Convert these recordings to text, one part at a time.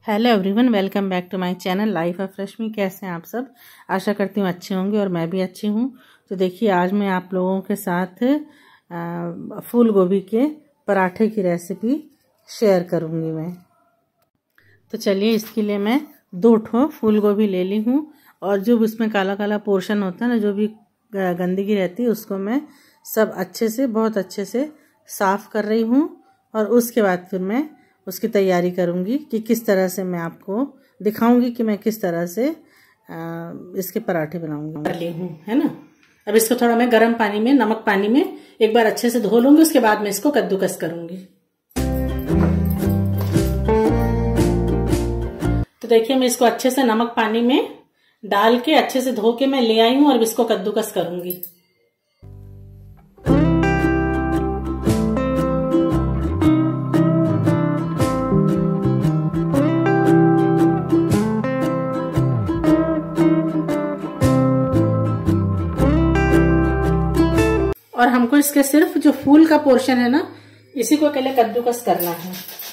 Hello everyone, welcome back to my channel life of Rashmi. कैसे हैं आप सब? आशा करती हूँ अच्छे होंगे और मैं भी अच्छी हूँ। तो देखिए, आज मैं आप लोगों के साथ फूल गोभी के पराठे की रेसिपी शेयर करूँगी मैं। तो चलिए, इसके लिए मैं 2 ठो फूल गोभी ले ली हूँ और जो उसमें काला काला पोर्शन होता है ना, जो भी गंदगी रहती है, उसको मैं सब अच्छे से, बहुत अच्छे से साफ़ कर रही हूँ। और उसके बाद फिर मैं उसकी तैयारी करूँगी कि किस तरह से मैं आपको दिखाऊंगी कि मैं किस तरह से इसके पराठे बनाऊंगी। कर ली हूँ, है ना। अब इसको थोड़ा मैं गर्म पानी में, नमक पानी में एक बार अच्छे से धो लूँगी। उसके बाद मैं इसको कद्दूकस करूँगी। तो देखिए, मैं इसको अच्छे से नमक पानी में डाल के अच्छे से धो के मैं ले आई हूँ और इसको कद्दूकस करूँगी। और हमको इसके सिर्फ जो फूल का पोर्शन है ना, इसी को पहले कद्दूकस करना है।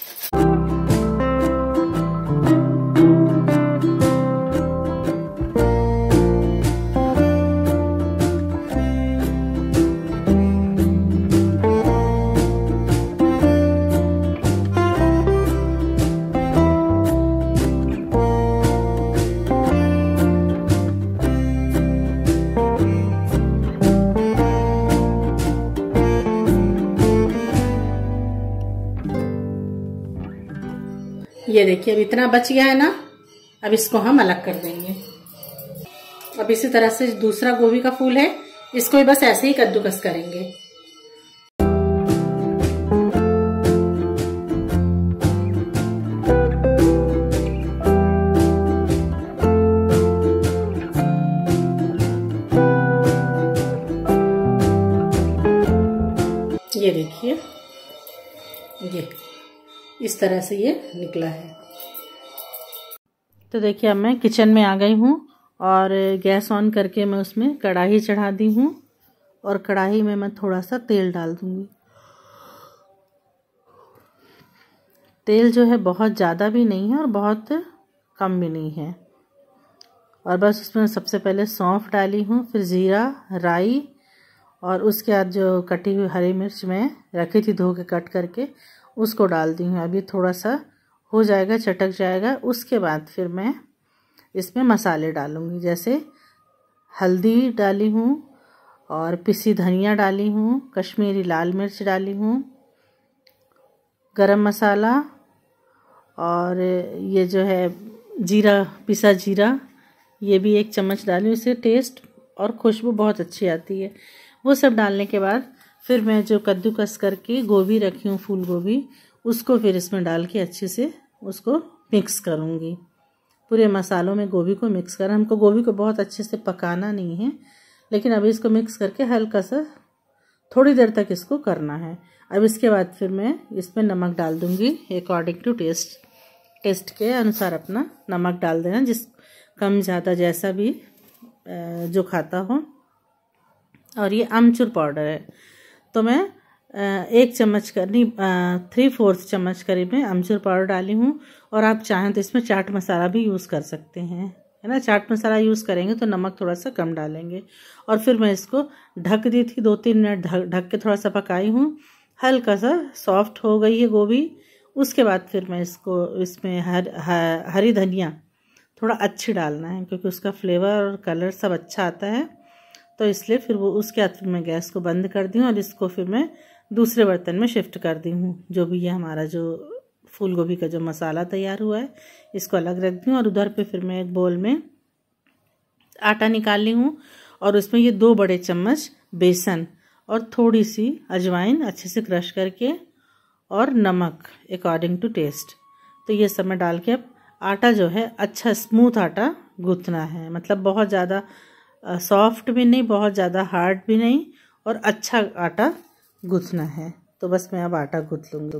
ये देखिए, अब इतना बच गया है ना। अब इसको हम अलग कर देंगे। अब इसी तरह से दूसरा गोभी का फूल है, इसको भी बस ऐसे ही कद्दूकस करेंगे। ये देखिए, ये इस तरह से ये निकला है। तो देखिए, अब मैं किचन में आ गई हूँ और गैस ऑन करके मैं उसमें कढ़ाई चढ़ा दी हूँ और कढ़ाई में मैं थोड़ा सा तेल डाल दूँगी। तेल जो है बहुत ज़्यादा भी नहीं है और बहुत कम भी नहीं है। और बस उसमें सबसे पहले सौंफ डाली हूँ, फिर जीरा, राई और उसके बाद जो कटी हुई हरी मिर्च मैं रखी थी धो के कट करके, उसको डाल दी हूँ। अभी थोड़ा सा हो जाएगा, चटक जाएगा। उसके बाद फिर मैं इसमें मसाले डालूँगी। जैसे हल्दी डाली हूँ और पिसी धनिया डाली हूँ, कश्मीरी लाल मिर्च डाली हूँ, गरम मसाला और ये जो है जीरा, पिसा जीरा, ये भी 1 चम्मच डाली हूँ। इससे टेस्ट और खुशबू बहुत अच्छी आती है। वो सब डालने के बाद फिर मैं जो कद्दूकस करके गोभी रखी हूँ, फूल गोभी, उसको फिर इसमें डाल के अच्छे से उसको मिक्स करूँगी। पूरे मसालों में गोभी को मिक्स करना। हमको गोभी को बहुत अच्छे से पकाना नहीं है, लेकिन अभी इसको मिक्स करके हल्का सा थोड़ी देर तक इसको करना है। अब इसके बाद फिर मैं इसमें नमक डाल दूँगी अकॉर्डिंग टू टेस्ट। टेस्ट के अनुसार अपना नमक डाल देना, जिस कम ज़्यादा जैसा भी जो खाता हो। और ये अमचूर पाउडर है, तो मैं 1 चम्मच करीब 3/4 चम्मच करीब में अमचूर पाउडर डाली हूँ। और आप चाहें तो इसमें चाट मसाला भी यूज़ कर सकते हैं, है ना। चाट मसाला यूज़ करेंगे तो नमक थोड़ा सा कम डालेंगे। और फिर मैं इसको ढक दी थी, 2-3 मिनट ढक के थोड़ा सा पकाई हूँ। हल्का सा सॉफ्ट हो गई है गोभी। उसके बाद फिर मैं इसमें हरी धनिया थोड़ा अच्छी डालना है, क्योंकि उसका फ्लेवर और कलर सब अच्छा आता है। तो इसलिए फिर वो उसके बाद फिर मैं गैस को बंद कर दी हूँ और इसको फिर मैं दूसरे बर्तन में शिफ्ट कर दी हूँ। जो भी ये हमारा जो फूल गोभी का जो मसाला तैयार हुआ है, इसको अलग रख दी हूँ। और उधर पे फिर मैं एक बोल में आटा निकाल ली हूँ और उसमें ये 2 बड़े चम्मच बेसन और थोड़ी सी अजवाइन अच्छे से क्रश करके और नमक अकॉर्डिंग टू टेस्ट, तो ये सब मैं डाल के अब आटा जो है अच्छा स्मूथ आटा गूँथना है। मतलब बहुत ज़्यादा सॉफ्ट भी नहीं, बहुत ज़्यादा हार्ड भी नहीं, और अच्छा आटा गूँथना है। तो बस मैं अब आटा गूँथ लूँगी।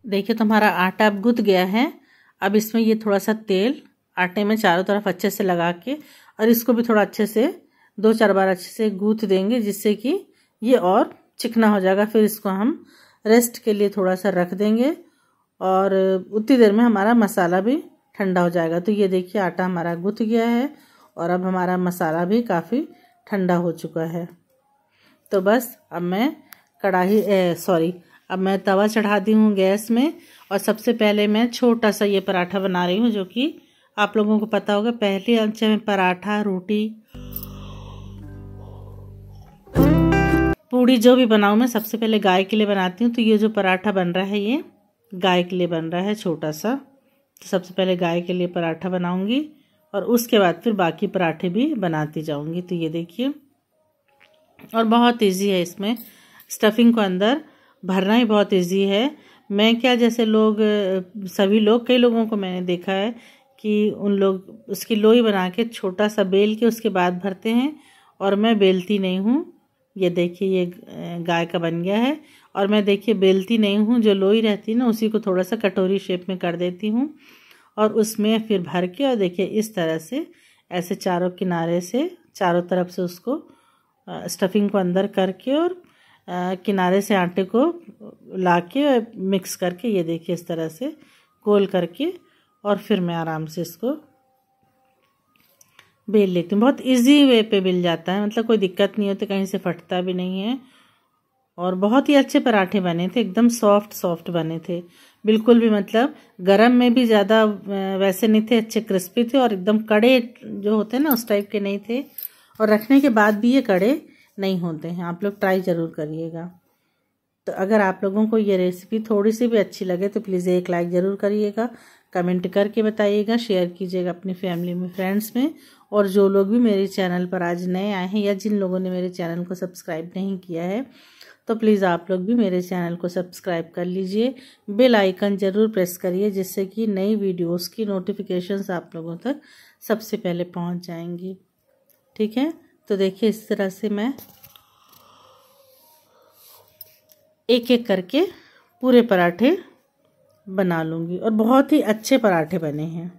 देखिए तो हमारा आटा अब गूंथ गया है। अब इसमें ये थोड़ा सा तेल आटे में चारों तरफ अच्छे से लगा के और इसको भी थोड़ा अच्छे से 2-4 बार अच्छे से गूंथ देंगे, जिससे कि ये और चिकना हो जाएगा। फिर इसको हम रेस्ट के लिए थोड़ा सा रख देंगे और उतनी देर में हमारा मसाला भी ठंडा हो जाएगा। तो ये देखिए आटा हमारा गूंथ गया है और अब हमारा मसाला भी काफ़ी ठंडा हो चुका है। तो बस अब मैं अब मैं तवा चढ़ा दी हूँ गैस में और सबसे पहले मैं छोटा सा ये पराठा बना रही हूँ, जो कि आप लोगों को पता होगा पहले आंच में पराठा, रोटी, पूड़ी जो भी बनाऊँ मैं सबसे पहले गाय के लिए बनाती हूँ। तो ये जो पराठा बन रहा है ये गाय के लिए बन रहा है छोटा सा। तो सबसे पहले गाय के लिए पराठा बनाऊंगी और उसके बाद फिर बाकी पराठे भी बनाती जाऊंगी। तो ये देखिए, और बहुत इजी है, इसमें स्टफिंग को अंदर भरना ही बहुत इजी है। मैं क्या, जैसे लोग सभी लोग, कई लोगों को मैंने देखा है कि उन लोग उसकी लोई बना के छोटा सा बेल के उसके बाद भरते हैं, और मैं बेलती नहीं हूँ। ये देखिए ये गाय का बन गया है और मैं देखिए बेलती नहीं हूँ, जो लोई रहती है ना उसी को थोड़ा सा कटोरी शेप में कर देती हूँ और उसमें फिर भर के, और देखिए इस तरह से ऐसे चारों किनारे से चारों तरफ से उसको स्टफिंग को अंदर करके और किनारे से आटे को लाके मिक्स करके, ये देखिए इस तरह से गोल करके, और फिर मैं आराम से इसको बेल लेती हूँ। बहुत इजी वे पे बेल जाता है, मतलब कोई दिक्कत नहीं होती, कहीं से फटता भी नहीं है। और बहुत ही अच्छे पराठे बने थे, एकदम सॉफ्ट बने थे, बिल्कुल भी मतलब गरम में भी ज़्यादा वैसे नहीं थे, अच्छे क्रिस्पी थे और एकदम कड़े जो होते हैं ना उस टाइप के नहीं थे, और रखने के बाद भी ये कड़े नहीं होते हैं। आप लोग ट्राई ज़रूर करिएगा। तो अगर आप लोगों को ये रेसिपी थोड़ी सी भी अच्छी लगे तो प्लीज़ एक लाइक ज़रूर करिएगा, कमेंट करके बताइएगा, शेयर कीजिएगा अपनी फैमिली में, फ्रेंड्स में। और जो लोग भी मेरे चैनल पर आज नए आए हैं या जिन लोगों ने मेरे चैनल को सब्सक्राइब नहीं किया है तो प्लीज़ आप लोग भी मेरे चैनल को सब्सक्राइब कर लीजिए, बेल आइकन ज़रूर प्रेस करिए, जिससे कि नई वीडियोस की नोटिफिकेशंस आप लोगों तक सबसे पहले पहुंच जाएंगी। ठीक है, तो देखिए इस तरह से मैं एक एक करके पूरे पराठे बना लूँगी और बहुत ही अच्छे पराठे बने हैं।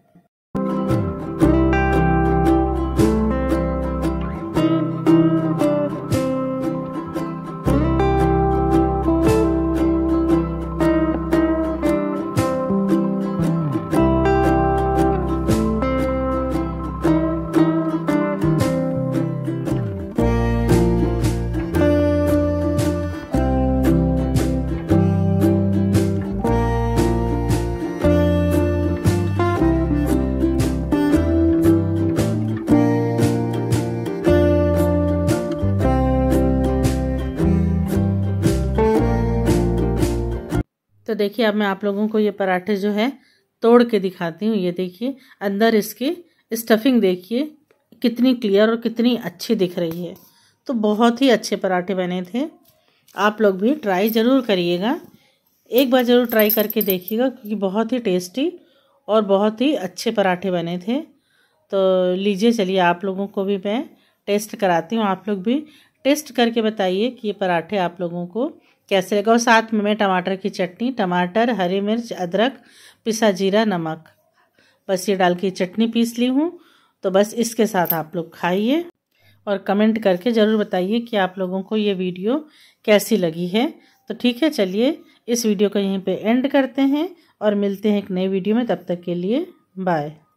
तो देखिए अब मैं आप लोगों को ये पराठे जो है तोड़ के दिखाती हूँ। ये देखिए अंदर इसकी स्टफिंग देखिए कितनी क्लियर और कितनी अच्छी दिख रही है। तो बहुत ही अच्छे पराठे बने थे, आप लोग भी ट्राई ज़रूर करिएगा, एक बार ज़रूर ट्राई करके देखिएगा, क्योंकि बहुत ही टेस्टी और बहुत ही अच्छे पराठे बने थे। तो लीजिए, चलिए आप लोगों को भी मैं टेस्ट कराती हूँ, आप लोग भी टेस्ट करके बताइए कि ये पराठे आप लोगों को कैसे लगा। और साथ में मैं टमाटर की चटनी, टमाटर, हरी मिर्च, अदरक, पिसा जीरा, नमक, बस ये डाल के चटनी पीस ली हूँ। तो बस इसके साथ आप लोग खाइए और कमेंट करके ज़रूर बताइए कि आप लोगों को ये वीडियो कैसी लगी है। तो ठीक है, चलिए इस वीडियो को यहीं पे एंड करते हैं और मिलते हैं एक नई वीडियो में। तब तक के लिए बाय।